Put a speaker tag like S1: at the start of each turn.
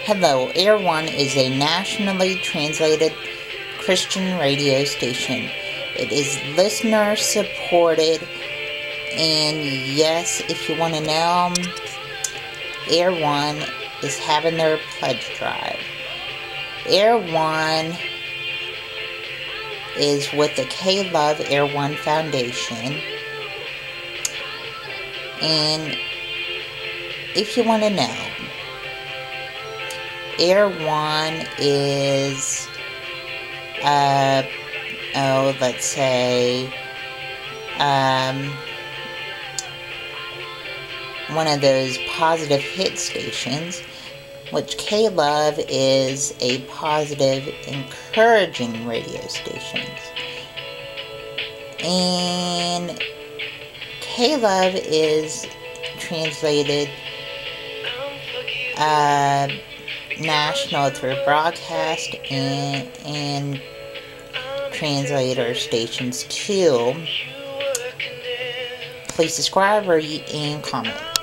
S1: Hello, Air1 is a nationally translated Christian radio station. It is listener supported, and yes, if you want to know, Air1 is having their pledge drive. Air1 is with the K-Love Air1 Foundation, and if you want to know, Air1 is, let's say, one of those positive hit stations, which K-Love is a positive, encouraging radio station. And K-Love is translated national through broadcast and translator stations too. Please subscribe, rate, and comment.